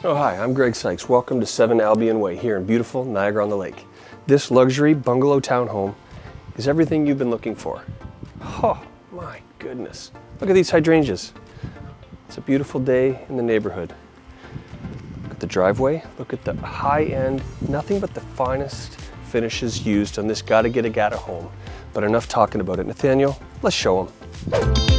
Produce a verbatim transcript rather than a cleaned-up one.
Oh hi, I'm Greg Sykes. Welcome to seven Albion Way here in beautiful Niagara-on-the-Lake. This luxury bungalow townhome is everything you've been looking for. Oh my goodness. Look at these hydrangeas. It's a beautiful day in the neighborhood. Look at the driveway. Look at the high-end, nothing but the finest finishes used on this gotta get a gata home. But enough talking about it. Nathaniel, let's show them.